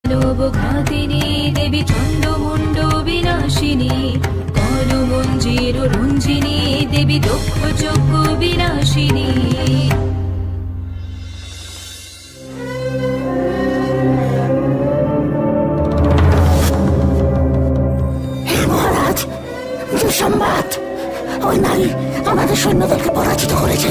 লোভঘাতিনী দেবী চন্ডমুণ্ড বিনাশিনী, কলমঞ্জির রঞ্জিনী দেবী দক্ষ যজ্ঞ বিনাশিনী। হে মহারাজ, দুঃসংবাদ, ওই নারী আমাদের সৈন্যদেরকে পরাজিত করেছে।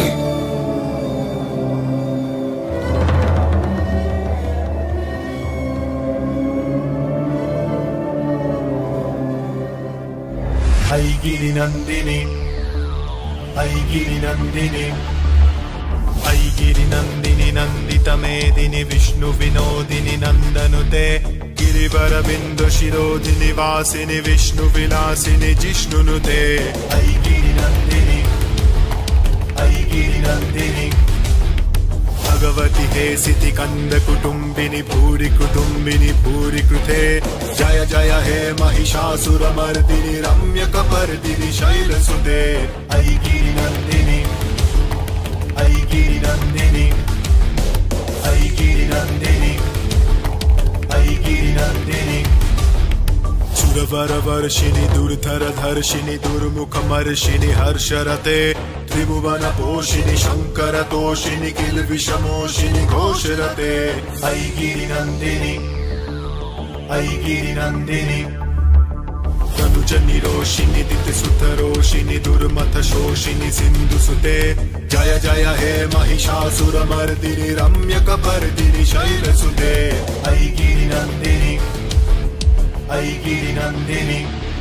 ऐगिरि नंदिनी, ऐगिरि नंदिनी, ऐगिरि नंदिनी नंदित मेदिनी विष्णु विनोदिनी नंदनुते, गिरिवर बिंदु शिरोधिनी वासिनी विष्णु विलासिनी जिष्णुनुते। ऐगिरि नंदिनी, ऐगिरि नंदिनी, भगवती हे सिति कंद कुटुंबिनी भूरि कुटुंबिनी भूरि कृते, जय जय हे महिषासुर मर्दिनी रम्य कपर्दिनी शैलसुते। ऐगिरि नंदिनी, ऐगिरि नंदिनी, ऐगिरि नंदिनी, ऐगिरि नंदिनी, सुरवर वर्षिणी दुर्धर धर्षिणी दुर्मुख मर्षिणी हर्षरते, त्रिभुवन पोषिणी शंकर तोषिणी किल विषमोषिणी घोषरते। ऐगिरि नंदिनी, ऐगिरि नंदिनी, तनुज निरोषिणी दित सुत रोषिणी दुर्मथ शोषिणी सिंधुसुते, जय जय हे महिषासुर मर्दिनी रम्य कपर्दिनी शैलसुते। ऐगिरि नंदिनी, ऐगिरि नंदिनी,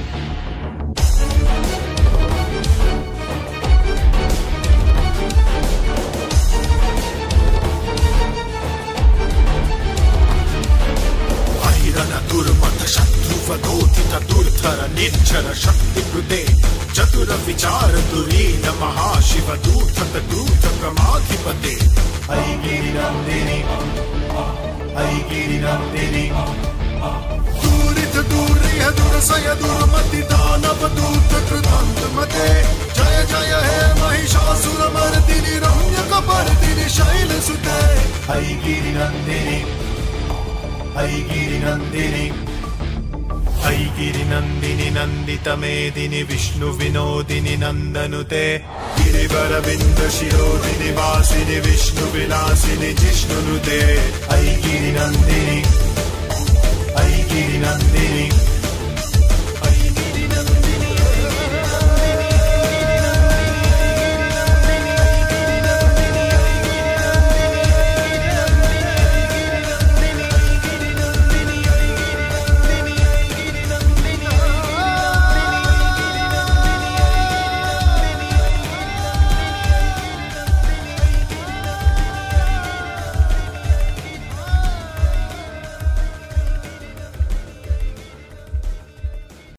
दुर्मथ शत्रुवदोथित दुर्धर निर्जर शक्ति कृते, चतुर विचार दुरीन महाशिव दूतक दूत क्रमाधिपते। ऐगिरि नंदिनी, ऐगिरि नंदिनी, दूरित दूरिह दुरसय दुर्मति दानव दूत कृतांतमते, जय जय हे महिषासुर मर्दिनी रम्य कपर्दिनी शैलसुते। ऐगिरि नंदिनी, ऐगिरि नंदिनी, ऐगिरि नंदिनी नंदित मेदिनी विष्णु विनोदिनी नंदनुते, गिरिवर बिंद शिरोधिनी वासिनी विष्णु विलासिनी जिष्णुनुते। ऐगिरि नंदिनी,